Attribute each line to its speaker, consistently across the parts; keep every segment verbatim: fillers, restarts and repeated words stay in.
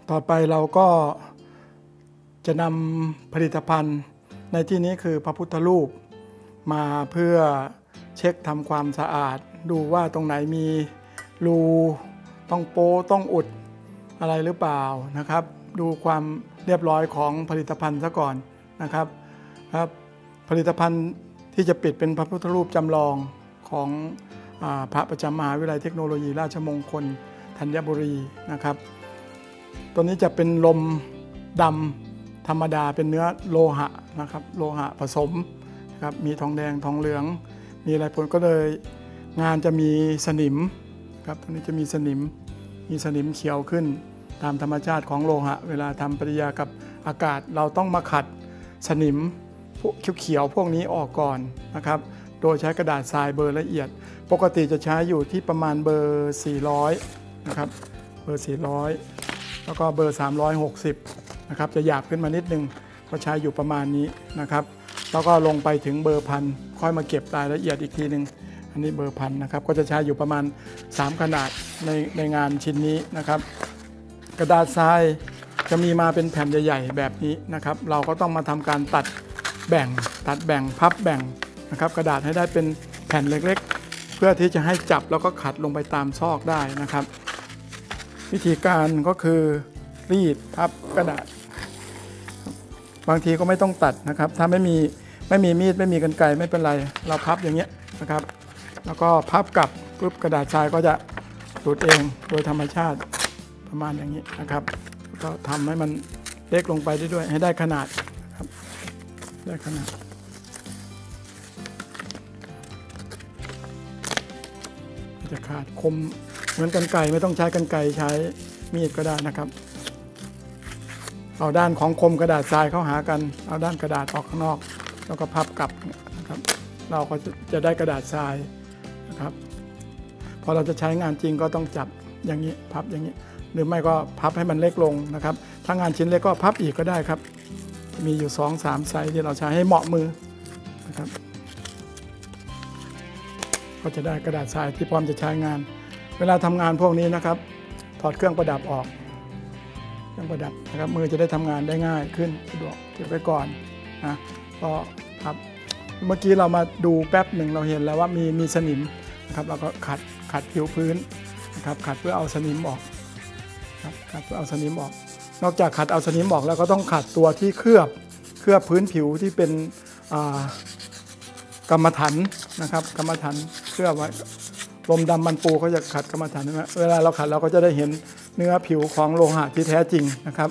Speaker 1: ต่อไปเราก็จะนำผลิตภัณฑ์ในที่นี้คือพระพุทธรูปมาเพื่อเช็คทำความสะอาดดูว่าตรงไหนมีรูต้องโป้ต้องอุดอะไรหรือเปล่านะครับดูความเรียบร้อยของผลิตภัณฑ์ซะก่อนนะครับครับผลิตภัณฑ์ที่จะปิดเป็นพระพุทธรูปจำลองของพระประจำมหาวิทยาลัยเทคโนโลยีราชมงคลธัญบุรีนะครับตัวนี้จะเป็นลมดำธรรมดาเป็นเนื้อโลหะนะครับโลหะผสมนะครับมีทองแดงทองเหลืองมีอะไรผลก็เลยงานจะมีสนิมครับตัวนี้จะมีสนิมมีสนิมเขียวขึ้นตามธรรมชาติของโลหะเวลาทำปฏิกิริยากับอากาศเราต้องมาขัดสนิมพวกเขียวๆพวกนี้ออกก่อนนะครับโดยใช้กระดาษทรายเบอร์ละเอียดปกติจะใช้อยู่ที่ประมาณเบอร์สี่ร้อยนะครับเบอร์สี่ร้อยแล้วก็เบอร์สามร้อยหกสิบนะครับจะหยาบขึ้นมานิดนึงก็ใช้อยู่ประมาณนี้นะครับแล้วก็ลงไปถึงเบอร์พันค่อยมาเก็บรายละเอียดอีกทีหนึ่งอันนี้เบอร์พันนะครับก็จะใช้อยู่ประมาณสามขนาดในในงานชิ้นนี้นะครับกระดาษทรายจะมีมาเป็นแผ่นใหญ่ๆแบบนี้นะครับเราก็ต้องมาทำการตัดแบ่งตัดแบ่งพับแบ่งนะครับกระดาษให้ได้เป็นแผ่นเล็กๆเพื่อที่จะให้จับแล้วก็ขัดลงไปตามซอกได้นะครับวิธีการก็คือรีดพับกระดาษบางทีก็ไม่ต้องตัดนะครับถ้าไม่มีไม่มีมีดไม่มีกรรไกรไม่เป็นไรเราพับอย่างเงี้ยนะครับแล้วก็พับกลับปุ๊บกระดาษทรายก็จะหลุดเองโดยธรรมชาติประมาณอย่างนี้นะครับก็ทำให้มันเล็กลงไปได้ด้วยให้ได้ขนาดครับได้ขนาดจะขาดคมเหมือนกรรไกรไม่ต้องใช้กรรไกรใช้มีดก็ได้นะครับเอาด้านของคมกระดาษทรายเข้าหากันเอาด้านกระดาษออกข้างนอกแล้วก็พับกลับนะครับเราก็จะได้กระดาษทรายนะครับพอเราจะใช้งานจริงก็ต้องจับอย่างนี้พับอย่างนี้หรือไม่ก็พับให้มันเล็กลงนะครับถ้างานชิ้นเล็กก็พับอีกก็ได้ครับมีอยู่ สองสาม ไซส์ที่เราใช้ให้เหมาะมือนะครับก็จะได้กระดาษทรายที่พร้อมจะใช้งานเวลาทำงานพวกนี้นะครับถอดเครื่องประดับออกเครื่องประดับนะครับมือจะได้ทำงานได้ง่ายขึ้นสะดวกเก็บไว้ก่อนนะก็ครับเมื่อกี้เรามาดูแป๊บหนึ่งเราเห็นแล้วว่ามีมีสนิมนะครับเราก็ขัดขัดผิวพื้นนะครับขัดเพื่อเอาสนิมออกครับขัดเพื่อเอาสนิมออกนอกจากขัดเอาสนิมออกแล้วก็ต้องขัดตัวที่เคลือบเคลือบพื้นผิวที่เป็นกรรมฐานนะครับกรรมฐานเคลือบไว้ลมดำมันปูเขาจะขัดกรรมฐานนะเวลาเราขัดเราก็จะได้เห็นเนื้อผิวของโลหะที่แท้จริงนะครับ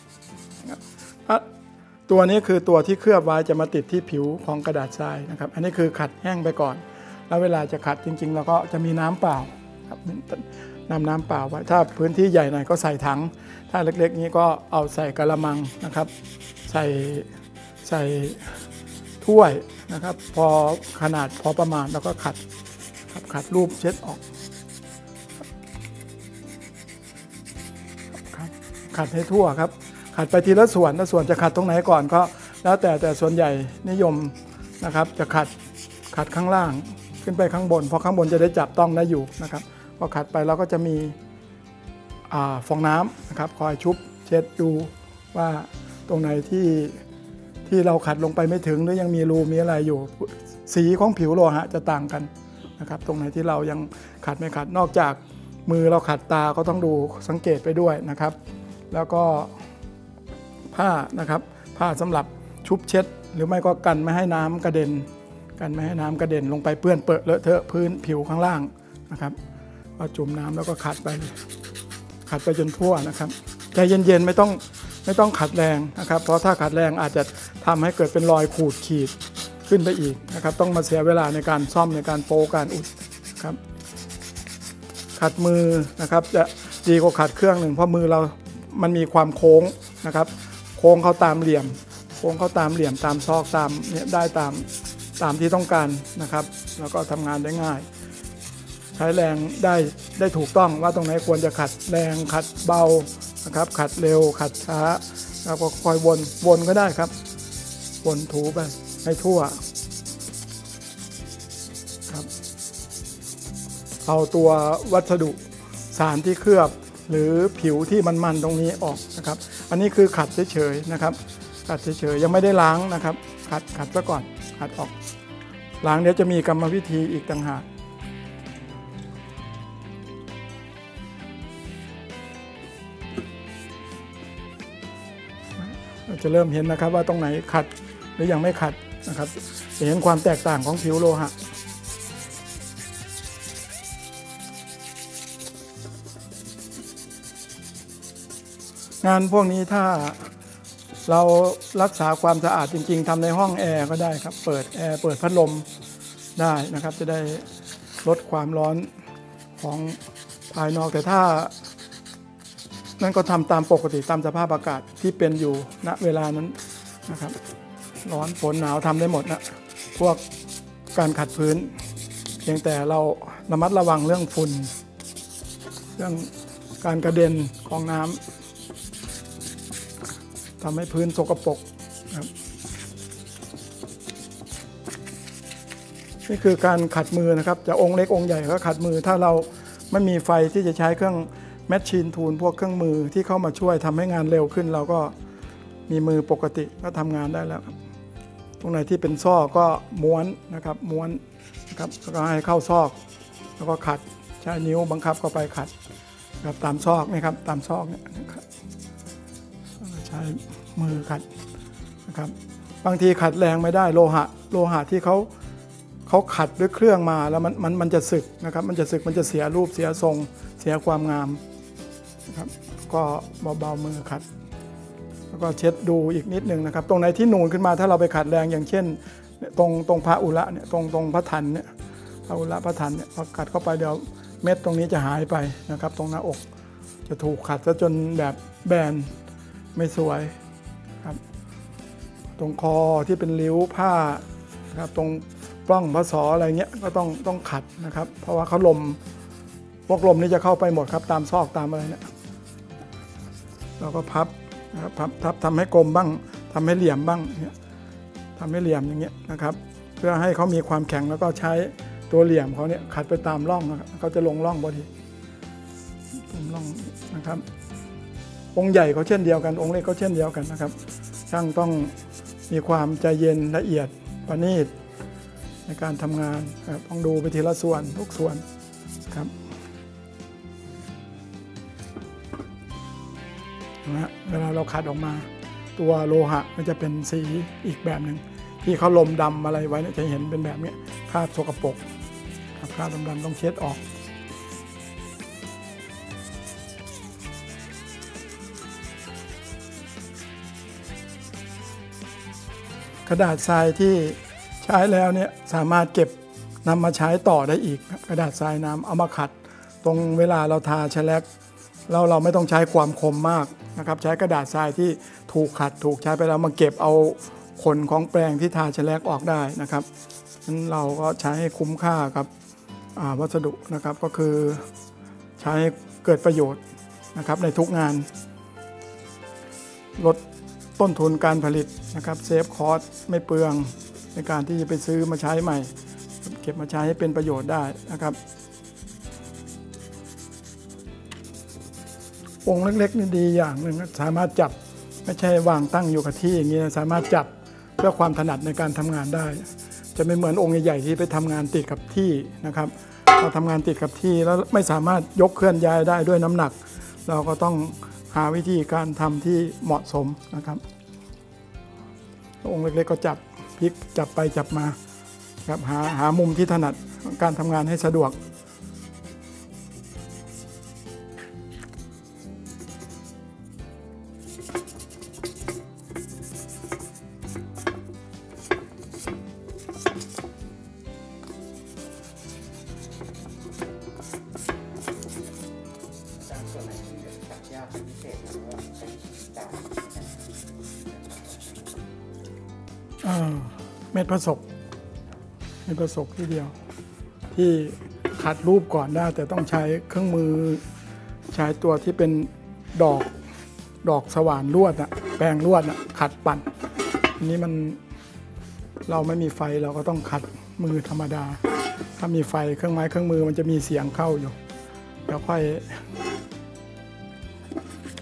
Speaker 1: ตัวนี้คือตัวที่เคลือบไว้จะมาติดที่ผิวของกระดาษทรายนะครับอันนี้คือขัดแห้งไปก่อนแล้วเวลาจะขัดจริงๆเราก็จะมีน้ำเปล่าครับนำน้ำเปล่าไว้ถ้าพื้นที่ใหญ่หน่อยก็ใส่ถังถ้าเล็กๆนี้ก็เอาใส่กระมังนะครับใส่ใส่ถ้วยนะครับพอขนาดพอประมาณแล้วก็ขัดขัดรูปเช็ดออกขัดให้ทั่วครับขัดไปทีละส่วนถ้าส่วนจะขัดตรงไหนก่อนก็แล้วแต่แต่ส่วนใหญ่นิยมนะครับจะขัดขัดข้างล่างขึ้นไปข้างบนเพราะข้างบนจะได้จับต้องได้อยู่นะครับพอขัดไปเราก็จะมีฟองน้ำนะครับคอยชุบเช็ดดูว่าตรงไหนที่ที่เราขัดลงไปไม่ถึงหรือยังมีรูมีอะไรอยู่สีของผิวโลหะจะต่างกันนะครับตรงไหนที่เรายังขัดไม่ขัดนอกจากมือเราขัดตาก็ต้องดูสังเกตไปด้วยนะครับแล้วก็ผ้านะครับผ้าสำหรับชุบเช็ดหรือไม่ก็กันไม่ให้น้ำกระเด็นกันไม่ให้น้ำกระเด็นลงไปเปื้อนเปื้อนเลอะเทอะพื้นผิวข้างล่างนะครับก็จุ่มน้ำแล้วก็ขัดไปขัดไปจนทั่วนะครับใจเย็นๆไม่ต้องไม่ต้องขัดแรงนะครับเพราะถ้าขัดแรงอาจจะทำให้เกิดเป็นรอยขูดขีดขึ้นไปอีกนะครับต้องมาเสียเวลาในการซ่อมในการโป้การอุดครับขัดมือนะครับจะดีกว่าขัดเครื่องหนึ่งเพราะมือเรามันมีความโค้งนะครับโค้งเข้าตามเหลี่ยมโค้งเข้าตามเหลี่ยมตามซอกตามเนี่ยได้ตามตามที่ต้องการนะครับแล้วก็ทำงานได้ง่ายใช้แรงได้ได้ถูกต้องว่าตรงไหนควรจะขัดแรงขัดเบานะครับขัดเร็วขัดช้าแล้วก็คอยวนวนก็ได้ครับวนถูไปให้ทั่วครับเอาตัววัสดุสารที่เคลือบหรือผิวที่มันๆตรงนี้ออกนะครับอันนี้คือขัดเฉยๆนะครับขัดเฉยๆยังไม่ได้ล้างนะครับขัดขัดซะก่อนขัดออกล้างเดี๋ยวจะมีกรรมวิธีอีกต่างหากเราจะเริ่มเห็นนะครับว่าตรงไหนขัดหรือยังไม่ขัดนะครับจะเห็นความแตกต่างของผิวโลหะงานพวกนี้ถ้าเรารักษาความสะอาดจริงๆทำในห้องแอร์ก็ได้ครับเปิดแอร์เปิดพัดลมได้นะครับจะได้ลดความร้อนของภายนอกแต่ถ้านั่นก็ทำตามปกติตามสภาพอากาศที่เป็นอยู่ณเวลานั้นนะครับร้อนฝนหนาวทำได้หมดนะพวกการขัดพื้นเพียงแต่เราระมัดระวังเรื่องฝุ่นเรื่องการกระเด็นของน้ำทำให้พื้นสกปรกครับนี่คือการขัดมือนะครับจะองค์เล็กองค์ใหญ่ก็ขัดมือถ้าเราไม่มีไฟที่จะใช้เครื่องแมชชีนทูลพวกเครื่องมือที่เข้ามาช่วยทำให้งานเร็วขึ้นเราก็มีมือปกติก็ทำงานได้แล้วครับตรงไหนที่เป็นซอกก็ม้วนนะครับม้วนนะครับแล้วก็ให้เข้าซอกแล้วก็ขัดใช้นิ้วบังคับเข้าไปขัดครับตามซอกนี่ครับตามซอกเนี่ยนะครับใช้มือขัดนะครับบางทีขัดแรงไม่ได้โลหะโลหะที่เขาเขาขัดด้วยเครื่องมาแล้วมันมันมันจะสึกนะครับมันจะสึกมันจะเสียรูปเสียทรงเสียความงามนะครับก็เบาๆมือขัดแล้วก็เช็ดดูอีกนิดนึงนะครับตรงไหนที่นูนขึ้นมาถ้าเราไปขัดแรงอย่างเช่นตรงตรงพระอุระเนี่ยตรงตรงพระทันเนี่ยพระอุระพระทันเนี่ยพอขัดเข้าไปเดี๋ยวเม็ดตรงนี้จะหายไปนะครับตรงหน้าอกจะถูกขัดซะจนแบบแบนไม่สวยครับตรงคอที่เป็นริ้วผ้าครับตรงปล้องพระศออะไรเงี้ยก็ต้องต้องขัดนะครับเพราะว่าเขาลมพวกลมนี่จะเข้าไปหมดครับตามซอกตามอะไรเนี่ยเราก็พับนะครับพับทับทำให้กลมบ้างทำให้เหลี่ยมบ้างเนี่ยทำให้เหลี่ยมอย่างเงี้ยนะครับเพื่อให้เขามีความแข็งแล้วก็ใช้ตัวเหลี่ยมเขาเนี่ยขัดไปตามร่องนะครับเขาจะลงร่องพอดีตรงร่องนะครับองค์ใหญ่ก็เช่นเดียวกันองค์เล็กก็เช่นเดียวกันนะครับช่างต้องมีความใจเย็นละเอียดประณีตในการทำงานครับต้องดูไปทีละส่วนทุกส่วนครับนะเวลาเราขัดออกมาตัวโลหะมันจะเป็นสีอีกแบบหนึ่งที่เขาลมดำอะไรไว้จะเห็นเป็นแบบนี้คราบสกปรกครับคราบดำๆต้องเช็ดออกกระดาษทรายที่ใช้แล้วเนี่ยสามารถเก็บนำมาใช้ต่อได้อีกกระดาษทรายน้ำเอามาขัดตรงเวลาเราทาแฉลกเราเราไม่ต้องใช้ความคมมากนะครับใช้กระดาษทรายที่ถูกขัดถูกใช้ไปแล้วมาเก็บเอาขนของแปรงที่ทาแฉลกออกได้นะครับนั้นเราก็ใช้ให้คุ้มค่ากับวัสดุนะครับก็คือใช้ให้เกิดประโยชน์นะครับในทุกงานลดต้นทุนการผลิตนะครับเซฟคอสไม่เปลืองในการที่จะไปซื้อมาใช้ใหม่เก็บมาใช้ให้เป็นประโยชน์ได้นะครับองค์เล็กๆนี่ดีอย่างหนึ่งสามารถจับไม่ใช่วางตั้งอยู่กับที่อย่างนี้สามารถจับเพื่อความถนัดในการทำงานได้จะไม่เหมือนองค์ใหญ่ๆที่ไปทำงานติดกับที่นะครับเราทำงานติดกับที่แล้วไม่สามารถยกเคลื่อนย้ายได้ด้วยน้ำหนักเราก็ต้องหาวิธีการทำที่เหมาะสมนะครับองค์เล็กๆก็จับพลิกจับไปจับมาครับหาหามุมที่ถนัดการทำงานให้สะดวกเม็ดผสกเม็ดผสกที่เดียวที่ขัดรูปก่อนได้แต่ต้องใช้เครื่องมือใช้ตัวที่เป็นดอกดอกสว่านลวดอะแปรงลวดอะขัดปั่นอันนี้มันเราไม่มีไฟเราก็ต้องขัดมือธรรมดาถ้ามีไฟเครื่องไม้เครื่องมือมันจะมีเสียงเข้าอยู่แล้วค่อย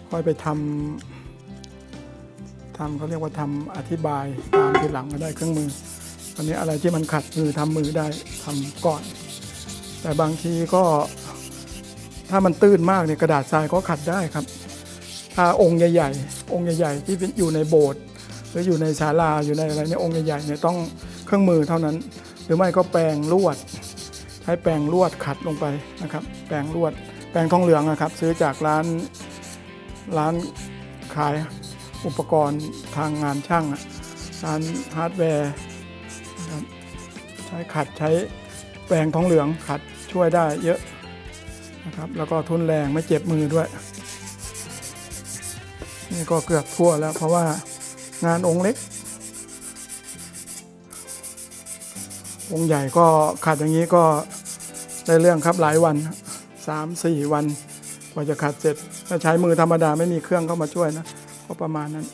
Speaker 1: ค่อยไปทำทำเขาเรียกว่าทำอธิบายตามทีหลังก็ได้เครื่องมืออันนี้อะไรที่มันขัดมือทำมือได้ทำก่อนแต่บางทีก็ถ้ามันตื้นมากเนี่ยกระดาษทรายก็ขัดได้ครับถ้าองค์ใหญ่ๆองค์ใหญ่ๆที่อยู่ในโบสถ์หรืออยู่ในศาลาอยู่ในอะไรเนี่ยองค์ใหญ่ๆเนี่ยต้องเครื่องมือเท่านั้นหรือไม่ก็แปรงลวดใช้แปรงลวดขัดลงไปนะครับแปรงลวดแปรงทองเหลืองนะครับซื้อจากร้านร้านขายอุปกรณ์ทางงานช่างร้านฮาร์ดแวร์นะครับใช้ขัดใช้แปรงทองเหลืองขัดช่วยได้เยอะนะครับแล้วก็ทุนแรงไม่เจ็บมือด้วยนี่ก็เกือบทั่วแล้วเพราะว่างานองค์เล็กองค์ใหญ่ก็ขัดอย่างนี้ก็ได้เรื่องครับหลายวัน สามถึงสี่ วันกว่าจะขัดเสร็จถ้าใช้มือธรรมดาไม่มีเครื่องเข้ามาช่วยนะก็ประมาณนั้น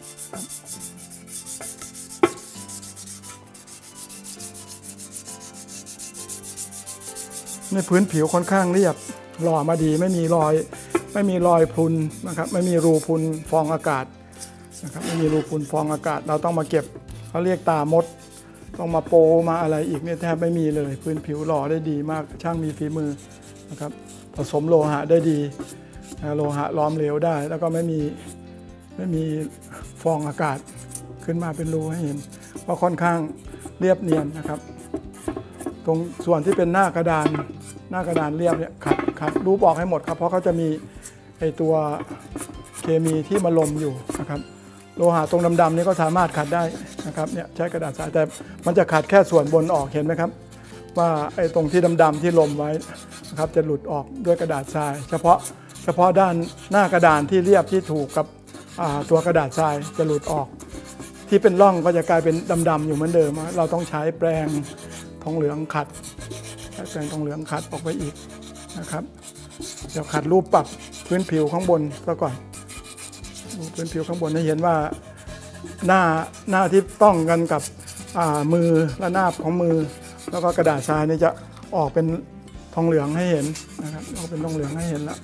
Speaker 1: นี่พื้นผิวค่อนข้างเรียบหล่อมาดีไม่มีรอยไม่มีรอยพรุนนะครับไม่มีรูพรุนฟองอากาศนะครับไม่มีรูพรุนฟองอากาศเราต้องมาเก็บเขาเรียกตามดต้องมาโปมาอะไรอีกเนี่ยแทบไม่มีเลยพื้นผิวหล่อได้ดีมากช่างมีฝีมือนะครับผสมโลหะได้ดีโลหะล้อมเหลวได้แล้วก็ไม่มีไม่มีฟองอากาศขึ้นมาเป็นรูให้เห็นก็ค่อนข้างเรียบเนียนนะครับตรงส่วนที่เป็นหน้ากระดานหน้ากระดานเรียบเนี่ยขัดขัดรูปออกให้หมดครับเพราะเขาจะมีไอตัวเคมีที่มาลมอยู่นะครับโลหะตรงดำๆนี่ก็สามารถขัดได้นะครับเนี่ยใช้กระดาษทรายแต่มันจะขัดแค่ส่วนบนออกเห็นไหมครับว่าไอ้ตรงที่ดำๆที่ลมไว้นะครับจะหลุดออกด้วยกระดาษทรายเฉพาะเฉพาะด้านหน้ากระดานที่เรียบที่ถูกกับตัวกระดาษทรายจะหลุดออกที่เป็นร่องก็จะกลายเป็นดำๆอยู่เหมือนเดิมเราต้องใช้แปรงทองเหลืองขัดใช้แปรงทองเหลืองขัดออกไปอีกนะครับเดี๋ยวขัดรูปปรับพื้นผิวข้างบนซะก่อนพื้นผิวข้างบนให้เห็นว่าหน้าหน้าที่ต้องกันกับมือและหน้าของมือแล้วก็กระดาษทรายนี่จะออกเป็นทองเหลืองให้เห็นนะครับออกเป็นทองเหลืองให้เห็นแล้ว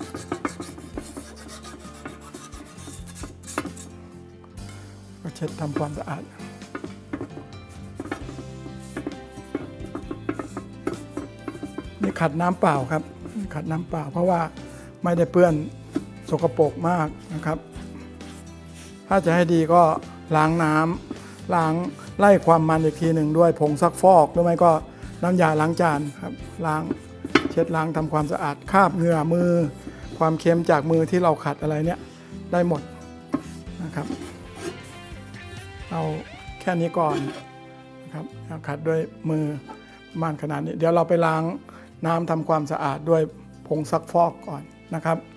Speaker 1: ก็เช็ดทำความสะอาดนี่ขัดน้ำเปล่าครับขัดน้ำเปล่าเพราะว่าไม่ได้เปื้อนสกปรกมากนะครับถ้าจะให้ดีก็ล้างน้ำล้างไล่ความมันอีกทีหนึ่งด้วยผงซักฟอกหรือไม่ก็น้ำยาล้างจานครับล้างเช็ดล้างทำความสะอาดคราบเหงื่อมือความเค็มจากมือที่เราขัดอะไรเนี่ยได้หมดนะครับเอาแค่นี้ก่อนนะครับขัดด้วยมือประมาณขนาดนี้เดี๋ยวเราไปล้างน้ำทำความสะอาดด้วยผงซักฟอกก่อนนะครับ